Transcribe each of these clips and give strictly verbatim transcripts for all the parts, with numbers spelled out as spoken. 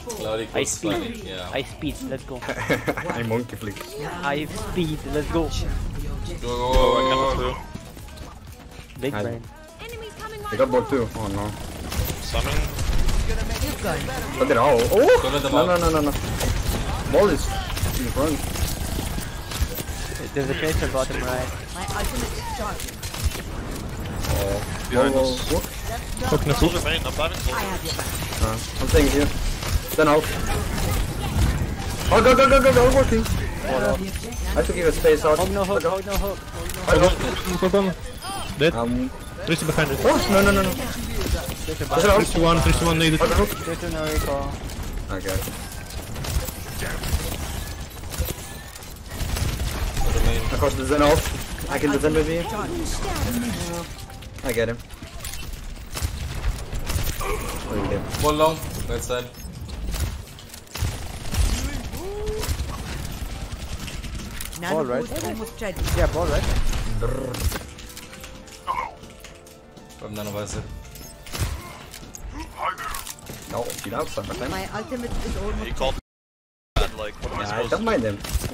I speed. Yeah. I speed. Let's go. I monkey flick. I speed. Let's go. Go, go, go, go, go. Big I- brain. They got ball too. Oh no. Summon. What did all? Oh! Don't let them No, out. no, no, no, no. Ball is in front. There's a tracer bottom right. My ultimate is charging. Oh. Behind Whoa, us. whoa, whoa. Talking to Soldier main, I'm diving I soldier. have your back. Uh, I'm staying here. Then out. Oh, go, go, go, go, go, working. I have to give a space out. Hog no hook. Hog no hook. I go. Hold on. Dead. Um. Tracer behind it. Oh, no, no, no, no. Tracer Is it out? three one, three one needed. Okay. Tracer no recall. Okay. Across the Zen off. I can the Zen with me. I get him. Oh, you did. One long, right side. Ball, right? Nanoboost almost ready. Yeah, ball right. From none of us. No, she's outside my time. My ultimate is He almost called bad, like, what am I Yeah, I supposed don't to mind them.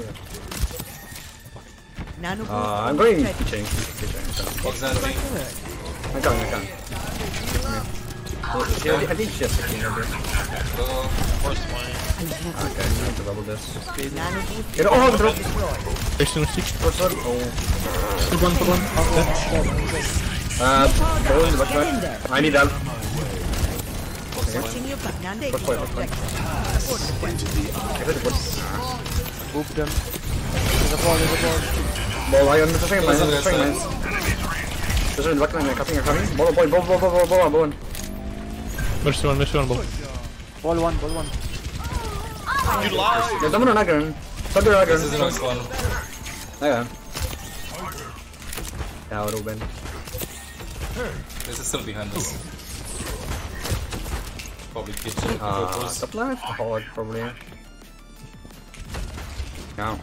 Nanoboost Uh, I'm almost going ready. kitchen. Kitchen. do? What's that thing? I'm coming, I'm coming. She, I think she has the king over. Go, first one. Okay, I have to double this. Nanoboost Get oh, the drop! Tracer no six. First one. Oh. Two one, two one. Uh, ball in the back right. I need help. watching your back. Nande First point, first point. I heard the ball. Boop them. There's a ball. There's a ball. Ball, I am the second line, the second line. There's in the back line, I'm cutting, I'm cutting. Ball, ball, ball, ball, ball, ball, ball, ball. Mercy one, mercy one ball. Ball one. Ball one. You lied! There's someone on Agron. Somebody on This is the Agron. next one. Okay. Yeah, Ruben. This is still behind us. Probably kitchen. Uh, Purples. top left? Hard, probably. Yeah.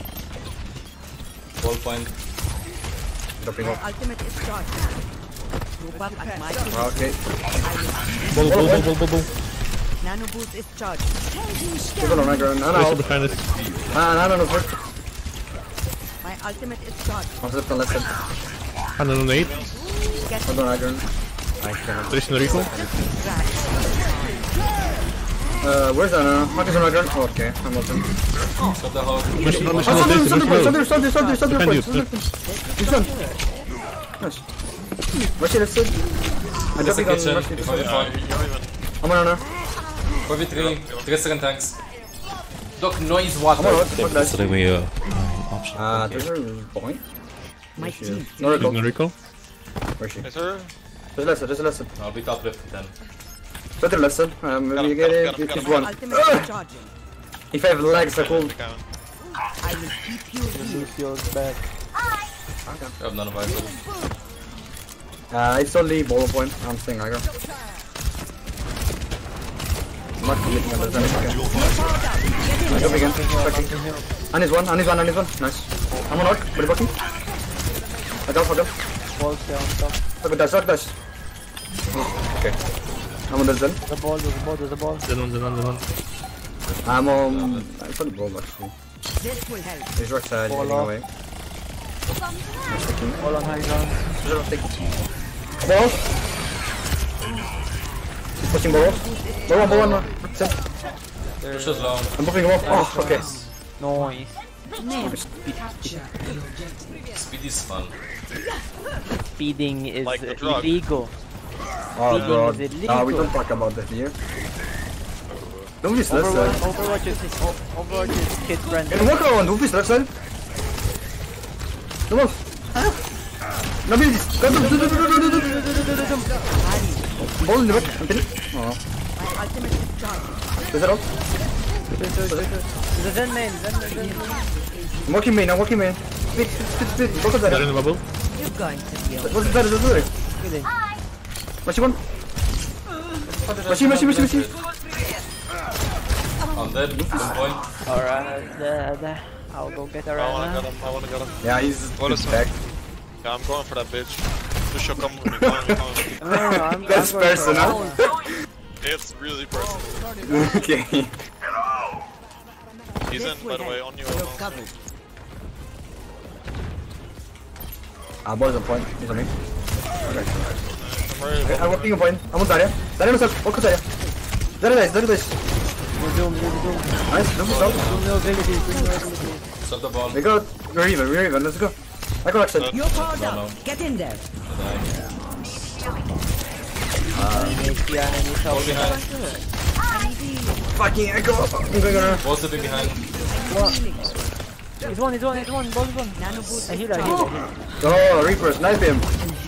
Ball point. Dropping My off. ultimate is charging. Group up at my Ah, okay. Ball, ball, ball, ball, ball, ball. Nanoboost is charging. People on Agron. No, Tracer no. behind it. Ah, no, no, no, first. My ultimate is charging. One left on left side. one oh eight. Hold on, Agron. I can't. Tracer no recall. Uh, where's Anna? Marcus on Agron. Oh, okay, I'm open. Shut the hog. Mercy one, Oh, mercy one, Thunder, Tracer, Thunder, mercy Thunder, one. Thunder, Thunder, Thunder, Behind you. Thunder, He's done. Nice. Mercy, that's it. I'm This is jumping on kitchen. Mercy. Before you fall. I'm on Anna. four v three. three second tanks. Doc, noise water. I'm on what? What That's that? the way, uh, option. Ah, there's a point. My team. No recall. No recall. Where's she? Yes, sir. There's a lesson, there's a lesson. I'll be top left then. Better lesson. Um, Got maybe you him, get got him, it. got him, It's got one. Ultimate is charging. If I have legs, I could. I will keep you here. Lose yours back. I have none of us. Uh, it's only ball point. I'm staying aggro. I'm not committing on this. I'm jumping again. Tracking. And his one, and his one, and his one. Nice. I'm on arc. Pretty bucky. I got for them. Ball stay on top. Look at that, look at that. Okay. I'm on the zen. There's a ball. There's a ball. There's a ball. Then one, then one, then one. I'm on. I'm for the ball actually. This will help. He's right side, Ball heading off. away. Ball on high ground. Zero stick. Ball. Pushing ball off. Ball one, ball one. Push us long. I'm buffing him off. Oh, okay. Noise. Speed is fun. Speeding is Like the uh, drug. illegal. Oh, bro. Speeding is illegal. Ah, we don't talk about that here. Don't be stressed. Overwatch, uh. Overwatch is o- Overwatch is kid friendly. Can you walk around? Don't be stressed, sir. Come on. No, be this. Go, go, go, go, go, go, go, go, go, go. Ball in the back. I'm kidding. Oh. My ultimate is charging. Is that out? The Zen main, Zen main, Zen main. I'm walking main. I'm walking main. Split, split, split, split. Both of Got in them. the bubble. You're going to be okay. What's that? What's that? Kill him. Mashi one. Mashi, mashi, mashi, mashi. I'm dead. One point. Alright, the, the, I'll go get I wanna around. get him. I wanna get him. Yeah, he's What is he's back. Yeah, I'm going for that bitch. Just show come with me. Come with me, come with me. No, no, no, I'm, That's I'm going for personal. all. It's really personal. Okay. He's in, by the way, on you. You're covered. Ah, ball is on point. He's on me. Okay. Very I'm walking on point. I'm on Daria. Daria no self. Walk on Daria. Daria dice. Daria dice. Zoom, zoom, zoom. Nice. Zoom is out. Zoom no ability, zoom no ability. Stop the ball. We got. We're even. We're even. Let's go. I got accent. You're powered No, up. no. Get in there. Ball behind. Fucking echo. I'm going on. Ball slipping behind. He's one, he's one, he's one, ball is one. Nano boost. I heal, I heal, I heal. Oh, Reaper. Snipe him.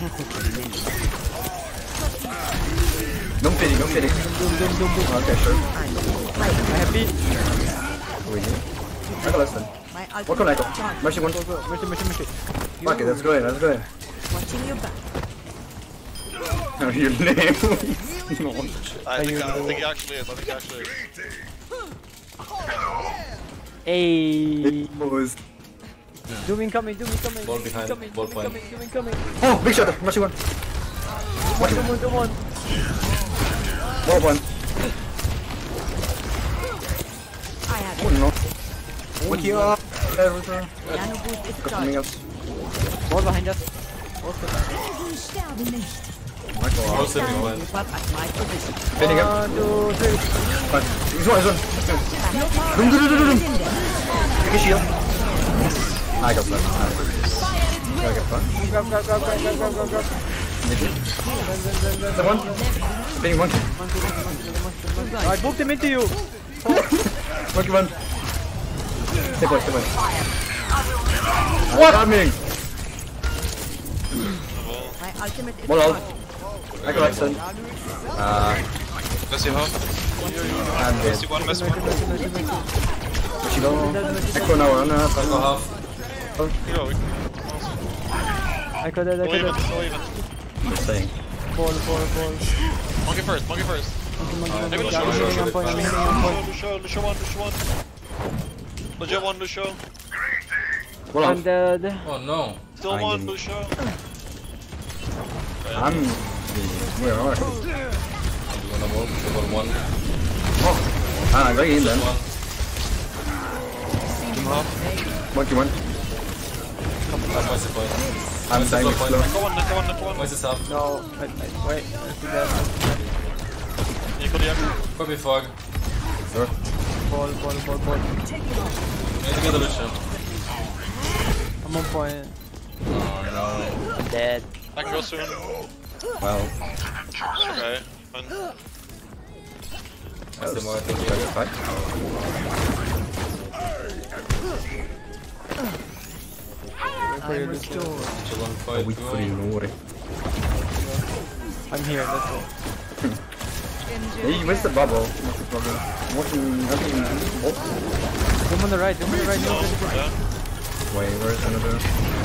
Don't pity. Don't pity. Zoom, zoom, zoom, zoom. Okay, sure. I have beat. Really? I got less than. My Walk on ultimate echo. is charged. Mercy one. Go, go, mercy, mercy, mercy. Fuck it. Let's go in. Let's go in. Watching your back. Oh, your name. No. I think, I think he actually is. I think he actually is. Hey. It was. Zoom incoming, zoom incoming. Ball behind, Incoming, ball zoom point. incoming, zoom incoming. Oh, big shot. Mercy one. Zoom one, zoom one. Ball one. I have Oh no. What you are? Nano boost is Got something charged. else. Ball behind us. Ball's behind. Ball slipping behind. Keep up at my position. Pinning him. One, two, three. Fine. He's one, he's one. Dum, dum, dum, dum, dum. Take a shield. I got flash. I got flash. Grab, grab, grab, grab, grab, grab, grab, grab. The one. Pinning one. I booked him into you. Monkey one. Stay point, stay point. What? Coming. My ultimate is Ball out. charged. I got accent. Uh, Messi half. I'm dead. Messi one, Messi one. Where'd she go? Echo now, run up. Go half. Here we go. I could have, I Go could even, have. go even. Just saying. Ball, ball, ball. Monkey first, monkey first. Maybe Yeah, Lucio, I'm Lucio, hitting on point, I'm hitting on point. Lucio, Lucio one, Lucio one. Lucio one, Lucio. Ball I'm out. dead. Oh no. Still I one, need- Lucio. I'm... Where are you? You wanna walk? You want one? Oh! Ah, right in then. One. Monkey one. That's my point. I'm Where's the dying slow slow. point? Go one, go one, go one. Where's his half? No, wait, wait, wait. Let's do that. You could have. Go before. Sure. Ball, ball, ball, ball. Need to get the Lucio. I'm on point. Oh no. I'm dead. I can go soon. Well, Okay. Fine. That's the more I think. that's fine. I'm restored. Chill on fight. Weak for you, no worry. I'm here, let's go. Hey, where's the bubble? What's the problem? Watching nothing. Oh, Zoom on the right, zoom on the right. No, No, yeah. wait, where's another?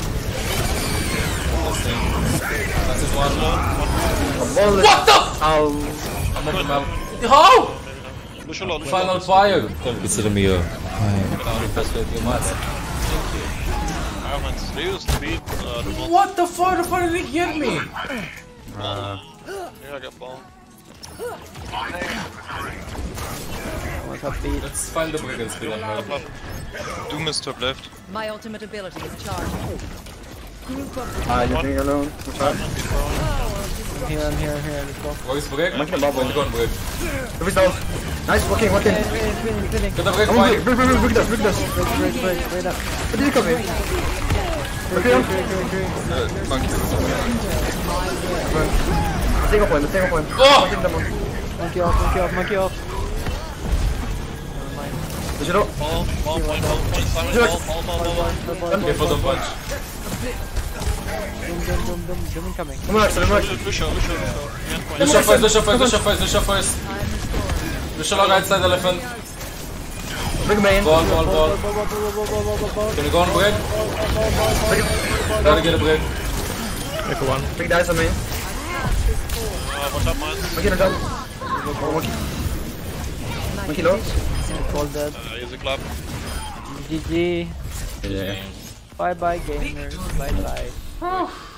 That's his one. A ball is... What the? Ow. I'm on the mount. How? Lucio low, Lucio Final low. fire. Consider me a. I'm impressed with you much. I haven't used to beat uh, the one. What the fuck? The fuck did he get me? Uh, Yeah, I got ball. what's up, beat? Let's find the brigands still on her. Doom is top left. My ultimate ability is charged. Group of ah, you're doing alone. What's up? I'm here, I'm here, I'm here, let's go. Wo ist Brick? Manchmal Bubble. Go on Brick. Du bist out. Nice, walking, walking. Spinning, spinning, spinning, spinning. Get the Brick Come on, point. break, break, break, break das, break das. Break, break, break, break up. Where did you come in? Break, Okay. break, break, break, break. Let's take a point, let's take a point. Oh! Take them on. Monkey off, monkey off, monkey off. Push it up. Ball, ball, point, ball, point, Simon, ball, ball, ball, ball, ball. Ball, ball, ball, Careful, don't punch. Zoom, zoom, zoom, zoom, zoom incoming. Come on, Axel, come on. Lucio, Lucio, Lucio. Hand point. Lucio first, Lucio first, Lucio first, Lucio first. Lucio log right side elephant. Bring him in. Ball, ball, ball. Ball, ball, ball, ball, ball, ball, ball, ball. Can you go on Brick? Gotta get a Brick. Echo one. Big dice on me. Uh, watch out, man. Monkey on the top. Oh, monkey. Monkey low. Ball dead. Uh, use a club. G G. Yeah. Bye bye gamers. Bye bye.